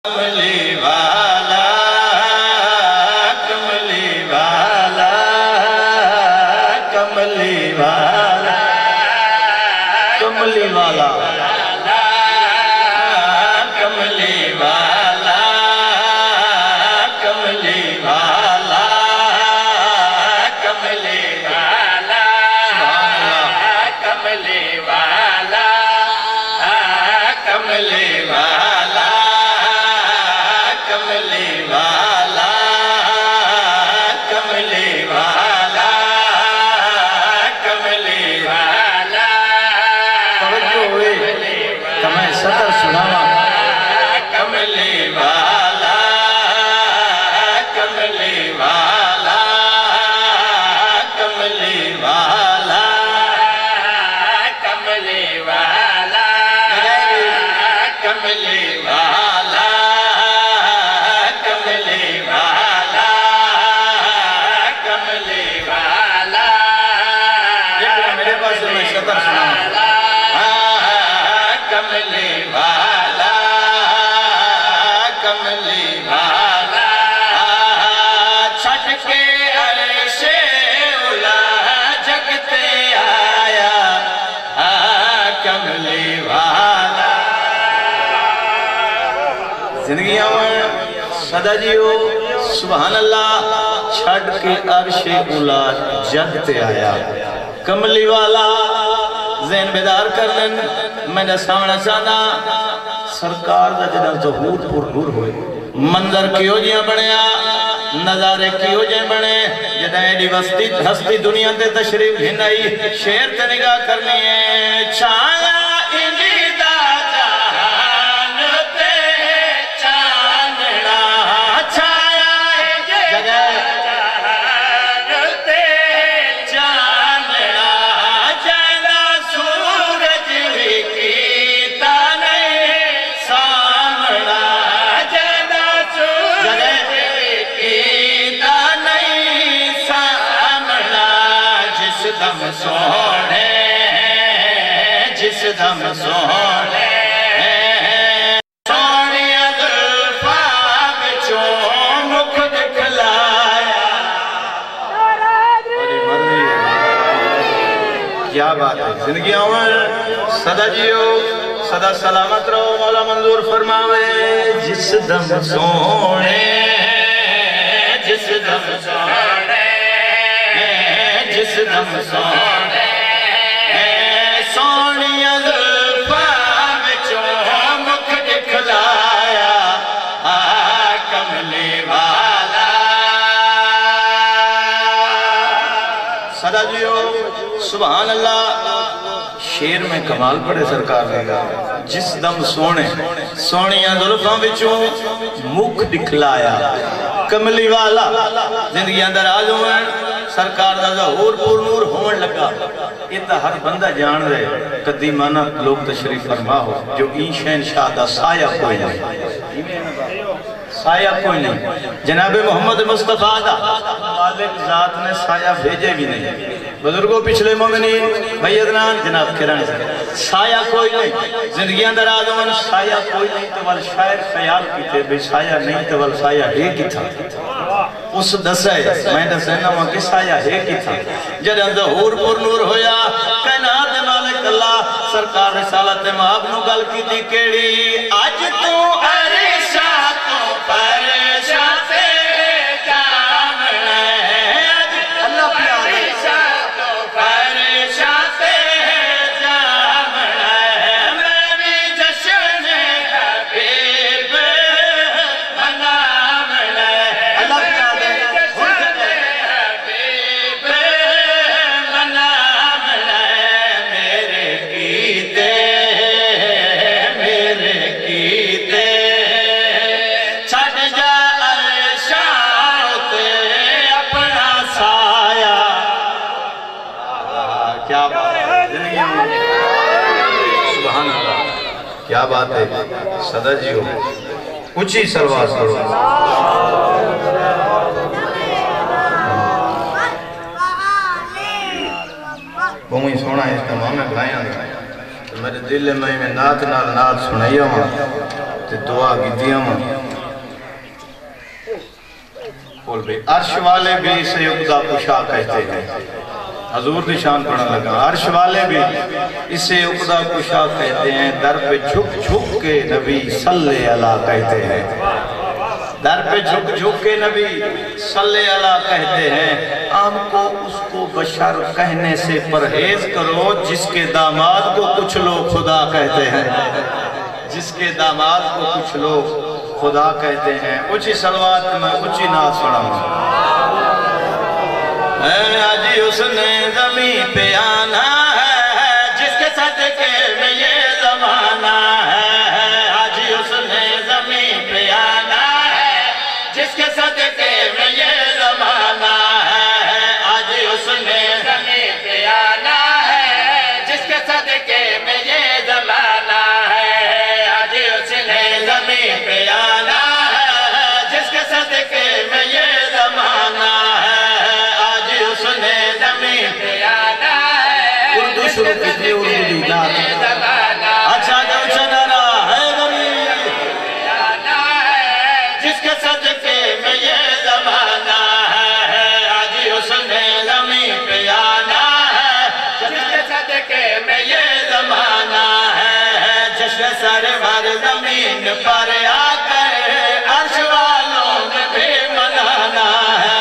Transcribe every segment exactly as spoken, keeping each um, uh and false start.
کملی والا کملی والا کملی والا کملی والا کملی والا کملی والا کملی والا کملی والا کملی والا کملی والا کملی والا کملی والا توجہ ہوئی کہ میں صدر سناوا کملی والا کملی والا کملی والا کملی والا کملی والا کملی والا کملی والا میرے پاس میں شطر سناؤں کملی والا کملی والا چھٹ کے عرش اولا جگتے آیا کملی والا زندگیاں میں صدا جیو سبحان اللہ چھٹ کے عرش اولا جگتے آیا کملی والا ذہن بیدار کرن میں نے سامنا چاہنا سرکار دا جنہ ظہور پر نور ہوئے منظر کیوں جیاں بڑھیا نظارے کیوں جیاں بڑھے جنہ ایڈی ہستی دنیا تے تشریف ہنائی شیر تے نگاہ کرنی ہے چھایا انجی دا جہان تے چاندنا چھایا انجی دا جہان تے چاندنا جینا سورج بھی کیتا نہیں سامنا جینا سورج بھی کیتا نہیں سامنا جس دم سونے جس دم سونے سونی ادلفاں بچوں مکھ دکھلایا بڑی مرضی ہے کیا بات ہے زندگی عمر صدا جیو صدا سلامت رہو مولا منظور فرماوے جس دم سونے جس دم سونے جس دم سونے سونی ادلفاں بچوں مکھ دکھلایا کملی والا صدا جیو سبحان اللہ شیر میں کمال پڑے سرکار نے گا جس دم سونے سونیاں ظلفاں بچوں مکھ دکھلایا کملی والا زندگی اندر آجوں ہیں سرکار دا ظہور پر نور ہونے لگا یہ تا ہر بندہ جان رہے قدیمانہ لوگ تشریف فرما ہو جو این شہن شاہ دا سایہ کوئی نہیں سایہ کوئی نہیں جناب محمد مصطفیٰ دا مالک ذات نے سایہ بھیجے بھی نہیں بزرگوں پچھلے مومنین بھائیدنان جناب کرانی سے سایہ کوئی نہیں زندگی اندر آدمان سایہ کوئی نہیں تو وال شاعر خیال کی تھے بھئی سایہ نہیں تو وال سایہ ہے کی تھا اس دسے میں دسے نما کی سایہ ہے کی تھا جد ظہور پر نور ہویا کائنات مالک اللہ سرکار رسالت محب نو گل کی تھی کیڑی آج تو عرشہ تو پرشہ سے جام ہے اللہ پیارے کیا بات ہے صدا جی ہو اچھی سلوات کرو بہت سونا ہے اس کا ماں میں بھائیاں میرے دل میں میں نات نال نات سنائیوں تے دعا کی دیاں بول بھئی عرش والے بھی اسے عقدہ کشا کہتے ہیں حضور دی شان پڑھنا لگا عرش والے بھی اسے عقدہ کشا کہتے ہیں در پہ جھک جھک کے نبی صلی اللہ کہتے ہیں در پہ جھک جھک کے نبی صلی اللہ کہتے ہیں عام کو اس کو بشر کہنے سے پرہیز کرو جس کے داماد کو کچھ لوگ خدا کہتے ہیں جس کے داماد کو کچھ لوگ خدا کہتے ہیں اچھی سلوات میں اچھی نعت سناؤں آجی اس نے زمین پہ آنا ہے جس کے صدقے میں یہ زمانہ ہے آجی اس نے زمین پہ آنا ہے جس کے صدقے میں یہ زمانہ ہے آجی اس نے زمین پہ آنا ہے جس کے صدقے میں یہ زمانہ ہے آجی اس نے زمین پہ آنا ہے جس کے صدقے میں یہ زمانہ ہے اردو شروع کتنی اردو دینا اچھا جو چنرا ہے غریب جس کے صدقے میں یہ زمانہ ہے آج اس نے زمین پہ آنا ہے جس کے صدقے میں یہ زمانہ ہے جشن سرور زمین پر آ کر عرش والوں نے بھی منانا ہے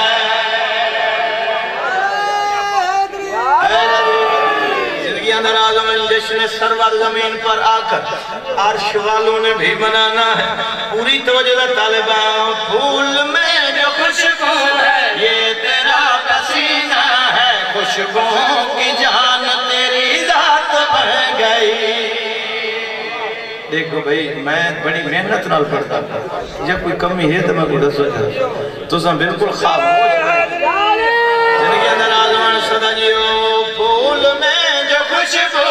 جشن سرور زمین پر آ کر عرش والوں نے بھی منانا ہے پوری توجہ طالبان پھول میں جو خوشبو ہے یہ تیرا پسینہ ہے خوشبوؤں کی جان تیری ذات بن گئی دیکھو بھئی میں بڑی محنت نال پڑھتا جب کوئی کمی ہے تو میں کو دسو جا تو ساں بالکل خاموش زندگی اندر آزمان صدا جیو پھول میں جو خوشبو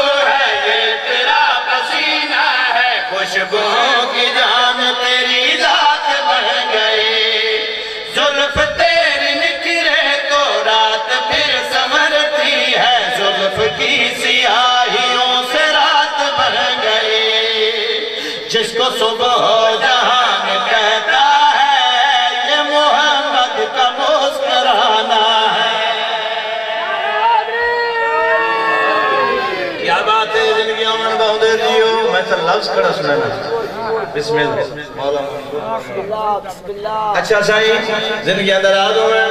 خوشبوؤں کی جان تیری ذات بن گئی زلف تیری نکرے تو رات پھر سمرتی ہے زلف کی سیاہیوں سے رات بن گئی جس کو صبح جہان کہتا ہے یہ محمد کا مسکرانا ہے کیا بات ہے زندگی آمن بہت دیو میں تو لفظ کھڑا سنانا بسم اللہ اچھا سائی زندگی اندر آدھو میں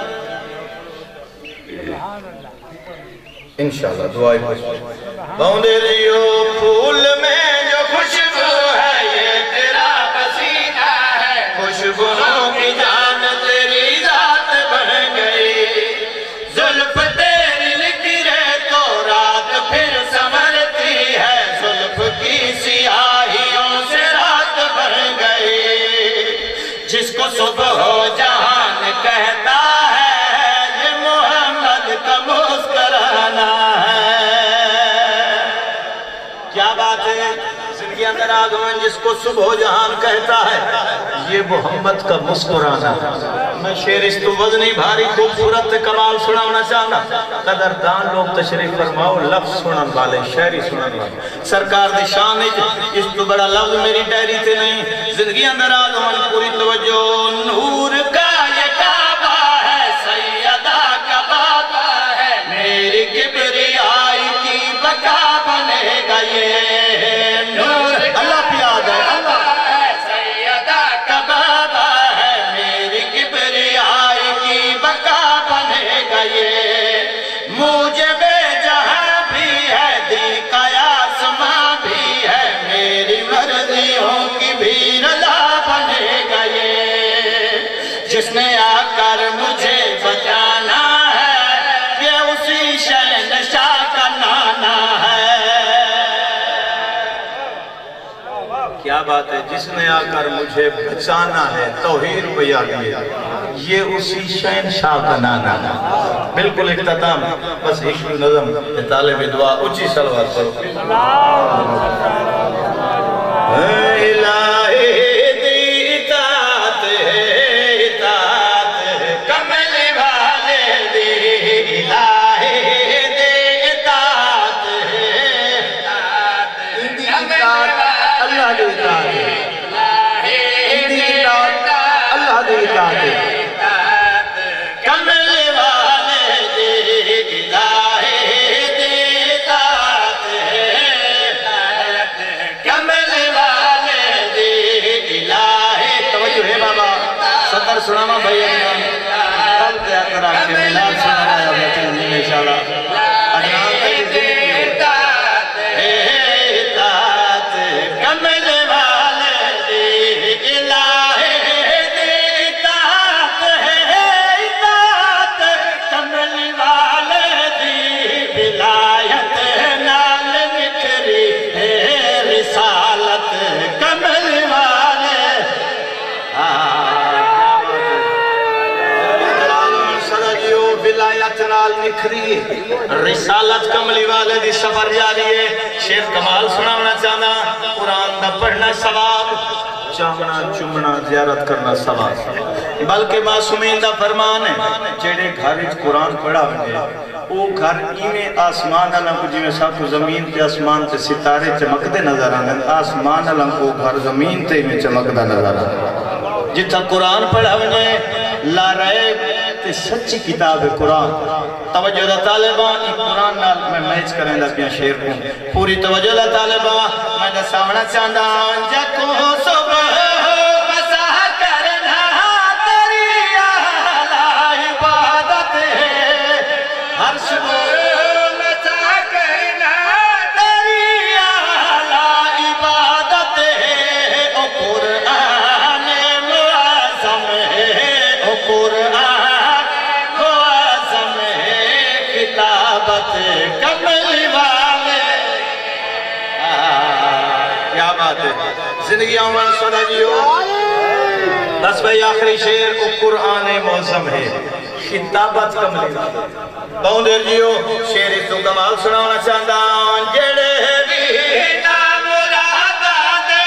انشاءاللہ دعائی بہت دیو پھول میں جو خوشبو ہے یہ تیرا پسینہ ہے خوشبوؤں کی جان تیری ذات بن گئی زلف تیری نکرے تو رات پھر سمرتی ہے زلف کی سیاہیوں سے رات بن گئی جس کو صبح جہان کہتا ہے یہ محمد کا مسکرانا ہے کیا بات ہے زندگی اندر آگمن جس کو صبح جہان کہتا ہے یہ محمد کا مسکرانا میں شعر اس تو وزنی بھاری خوبصورت کمال سنانا چاہنا قدردان لوگ تشریف فرماؤ لفظ سنن والے شعری سنن والے سرکار دی شان اس تو بڑا لفظ میری ڈائری تے نہیں زندگی اندر آگمن پوری توجہ نور کا یہ کعبہ ہے سیدہ کا بابا ہے میری کبریائی کی بقا بنے گا یہ نور اللہ پیاد ہے اللہ سیدہ کا بابا ہے میری کبریائی کی بقا بنے گا یہ مجھے بے جہاں بھی ہے دی کا آسماں بھی ہے میری مرضیوں کی بھی رضا بنے گا یہ جس نے آ کر مجھے بچانا ہے یہ اسی شہنشاہ کا نانا ہے کیا بات ہے جس نے آ کر مجھے بچانا ہے توحید کو یاد لیا یہ اسی شہنشاہ کا نانا ہے بالکل اختتام بس ایک نظم طالب دعا اچھی صلوات کرو الہی دی اطاعت ہے اطاعت ہے کمل والے دی الہی دی اطاعت ہے اطاعت اللہ دی اطاعت ہاں بھائی کل دیا کرا کے ملاد سنا رہا ہے بچن جی انشاءاللہ ادنان کی زندگی اطاعت کمل والدی الہی دی اطاعت ہے اطاعت کمل والدی ولایت نال نکھری ہے رسالت کمل والے ولایت نال نکھری رسالت کملی والے دی سفر جاری ہے شیر کمال سناونا چاہنا قرآن دا پڑھنا ثواب چاہنا چمنا زیارت کرنا ثواب بلکہ معصومین دا فرمان ہے جیڑے گھر وچ قرآن پڑھا ہوئے وہ گھر ایویں آسمان اللہ کو جویں ساکو زمین تے آسمان تے ستارے چمکدے نظر آنے آسمان اللہ کو گھر زمین تے میں چمکدا نظر آنے جتھا قرآن پڑھا ہوئے لا ریب تے سچی کتاب ہے قرآن توجہ دا طالبان ایک قرآن نال میں میچ کریں دا پیا شیر کو پوری توجہ دا طالبان میں دا سامنا چاندہ جکو صبح مساح کرنا تیری اعلی عبادت ہے ہر صبح مساح کرنا تیری اعلی عبادت ہے او قرآن معظم ہے او قرآن کمل والے کیا بات ہے زندگی عمر صدا جیو دس بھائی آخری شیر کو قرآن موسم ہے خطابت کمل والے بہن دیر جیو شیر اس تو کمال سناونا چاہتا جڑے بھی نام رادا دے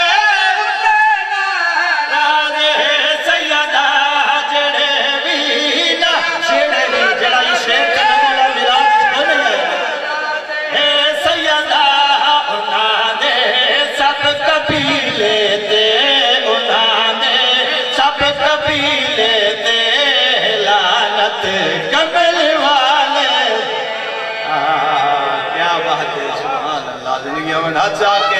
راجے سیدہ جڑے بھی نام جڑے بھی جڑا یہ شیر کا نمولہ ملا کمل والے کیا بات ہے سبحان اللہ زندگی ہمیں ہاتھ چاہ کے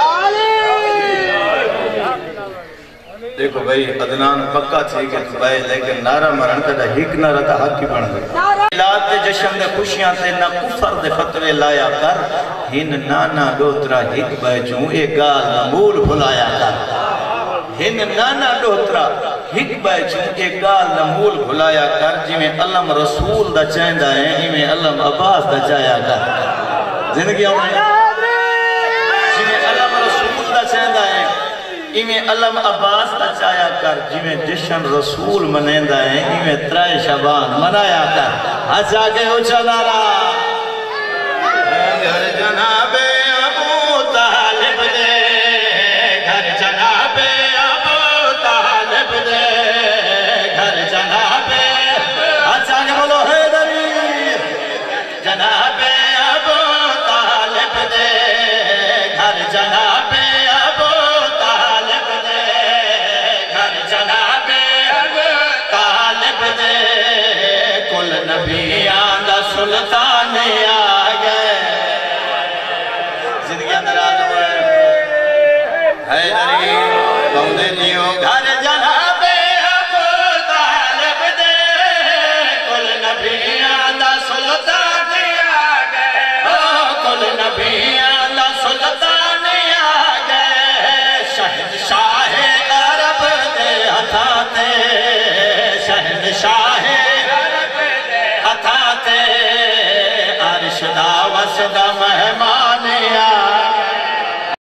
دیکھو بھائی عدنان پکا تھی کہ تو بھائی لیکن نعرہ مرن کدہ ہک نہ رہتا حق کی بڑھ گئی ملاد دے جشن دے خوشیاں سے نہ کفر دے فتوے لایا کر ہن نانا دوترا ہک بھائی چون ایک گال نمول بھلایا کر ہن نانا دوترا ہک بھائی چون ایک گال نمول بھلایا کر جی میں علم رسول دا چاہندہ ہے ہی میں علم عباس دا چاہیا کر زندگی ہمیں جی میں علم رسول دا چاہندہ ہے ایمیں علم عباس دا چاہیا کر جیمیں جشن رسول منیندہ ہیں ایمیں ترائے شبان منایا کر اچھا کے اچھا نارا گھر جناب ابو طالب دے گھر جناب ابو طالب دے گھر جناب اچھا کے بولو حیدری جناب ابو طالب دے گھر جناب نبیان دا سلطان